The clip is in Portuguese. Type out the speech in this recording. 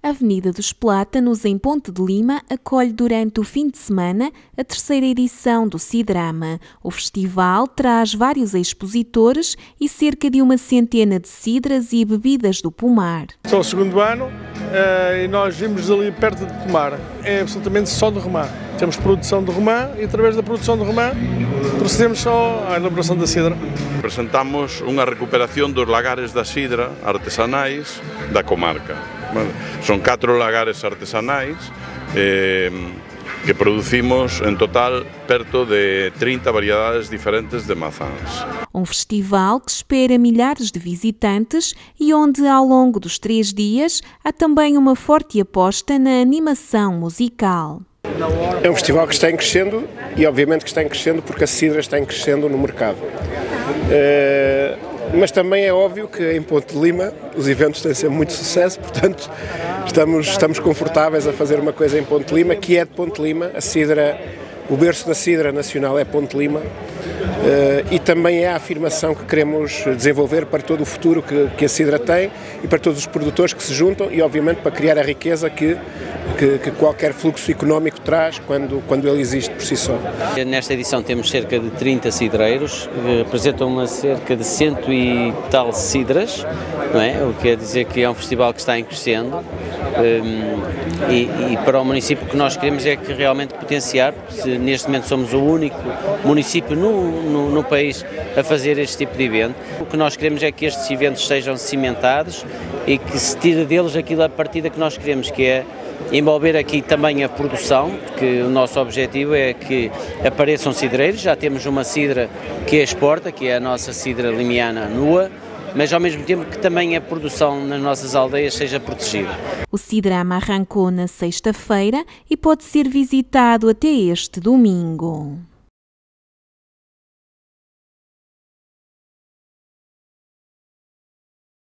A Avenida dos Plátanos, em Ponte de Lima, acolhe durante o fim de semana a terceira edição do Cidrama. O festival traz vários expositores e cerca de uma centena de cidras e bebidas do pomar. É o segundo ano e nós vimos ali perto de Tomar. É absolutamente só de romã. Temos produção de romã e através da produção de romã procedemos só à elaboração da cidra. Presentamos unha recuperación dos lagares da sidra artesanais da comarca. Son 4 lagares artesanais que producimos en total perto de 30 variedades diferentes de maçãs. Um festival que espera milhares de visitantes e onde, ao longo dos 3 dias, há também uma forte aposta na animação musical. É um festival que está em crescendo e obviamente que está em crescendo porque a cidra está em crescendo no mercado. Mas também é óbvio que em Ponte de Lima os eventos têm sempre muito sucesso, portanto estamos confortáveis a fazer uma coisa em Ponte de Lima, que é de Ponte de Lima. A cidra, o berço da cidra nacional é Ponte de Lima, e também é a afirmação que queremos desenvolver para todo o futuro que a cidra tem e para todos os produtores que se juntam e obviamente para criar a riqueza que qualquer fluxo económico traz quando ele existe por si só. Nesta edição temos cerca de 30 cidreiros, que representam cerca de 100 e tal cidras, não é? O que quer dizer que é um festival que está em crescendo, e para o município o que nós queremos é que realmente potenciar, porque neste momento somos o único município no país a fazer este tipo de evento. O que nós queremos é que estes eventos sejam cimentados e que se tire deles aquilo a partida que nós queremos, que é envolver aqui também a produção, porque o nosso objetivo é que apareçam cidreiros. Já temos uma cidra que exporta, que é a nossa cidra limiana nua, mas ao mesmo tempo que também a produção nas nossas aldeias seja protegida. O Cidrama arrancou na sexta-feira e pode ser visitado até este domingo.